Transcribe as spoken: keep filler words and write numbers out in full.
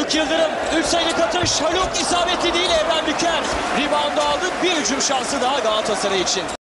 Haluk Yıldırım. üç sayılık atış. Haluk isabetli değil, Evren Büker. Rebound aldı. Bir hücum şansı daha Galatasaray için.